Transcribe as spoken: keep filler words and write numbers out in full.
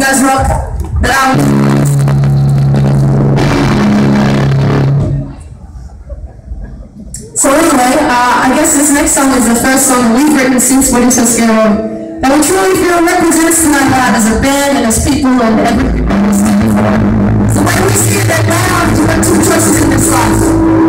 guys rock that out. So anyway, uh, I guess this next song is the first song we've written since Waiting So Scared that we truly feel represents tonight uh, as a band and as people and everything. So when we see it that now, you have two choices in this life.